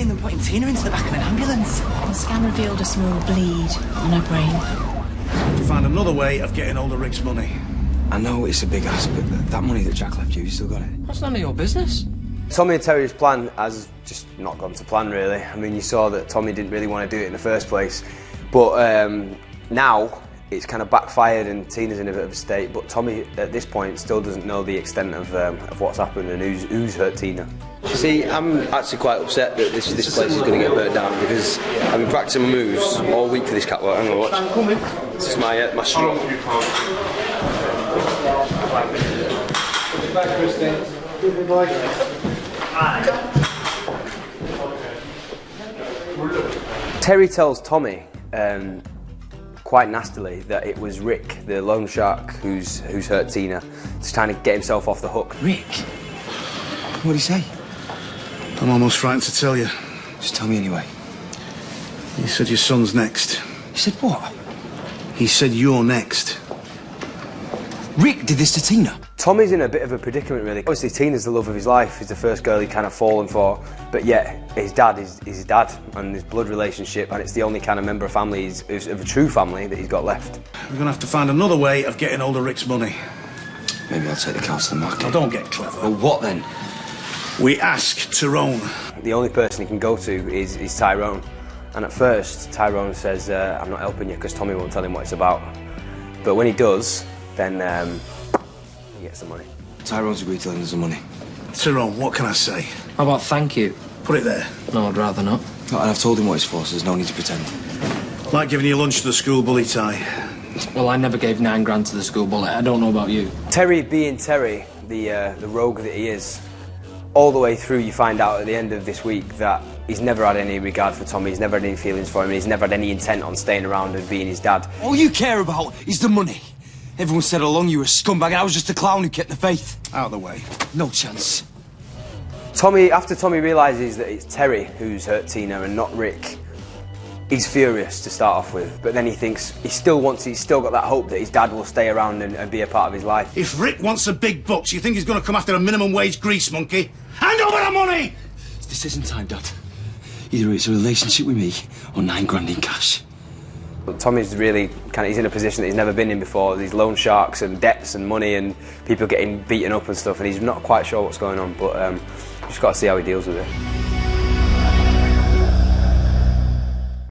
seen them putting Tina into the back of an ambulance. The scan revealed a small bleed on her brain. To find another way of getting hold of Rick's money. I know it's a big ask, but that money that Jack left you still got it? That's none of your business. Tommy and Terry's plan has just not gone to plan, really. I mean, you saw that Tommy didn't really want to do it in the first place. But now it's kind of backfired and Tina's in a bit of a state. But Tommy, at this point, still doesn't know the extent of what's happened and who's hurt Tina. See, I'm actually quite upset that this place is going to get burnt down because I've been practicing my moves all week for this catwalk. Hang on, watch. This is my strut. Terry tells Tommy quite nastily that it was Rick, the loan shark, who's hurt Tina, to trying to get himself off the hook. Rick? What'd he say? I'm almost frightened to tell you. Just tell me anyway. He said your son's next. He said what? He said you're next. Rick did this to Tina? Tommy's in a bit of a predicament, really. Obviously, Tina's the love of his life. He's the first girl he'd kind of fallen for. But yet, his dad is his dad, and his blood relationship, and it's the only kind of member of family, of a true family, that he's got left. We're going to have to find another way of getting hold of Rick's money. Maybe I'll take the cows to the market. Now, don't get clever. Well, what then? We ask Tyrone. The only person he can go to is Tyrone. And at first, Tyrone says, I'm not helping you because Tommy won't tell him what it's about. But when he does, then he gets the money. Tyrone's agreed to lend us the money. Tyrone, what can I say? How about thank you? Put it there. No, I'd rather not. And I've told him what it's for, so there's no need to pretend. Like giving you lunch to the school bully, Ty. Well, I never gave £9 to the school bully. I don't know about you. Terry being Terry, the rogue that he is, all the way through you find out at the end of this week that he's never had any regard for Tommy, he's never had any feelings for him, and he's never had any intent on staying around and being his dad. All you care about is the money. Everyone said all along you were a scumbag and I was just a clown who kept the faith. Out of the way. No chance. After Tommy realises that it's Terry who's hurt Tina and not Rick, he's furious to start off with, but then he thinks he's still got that hope that his dad will stay around and be a part of his life. If Rick wants the big bucks, you think he's going to come after a minimum wage grease monkey? Hand over the money! This isn't time, Dad. Either it's a relationship with me or £9 in cash. Tommy's really he's in a position that he's never been in before. These loan sharks and debts and money and people getting beaten up and stuff, and he's not quite sure what's going on, but just got to see how he deals with it.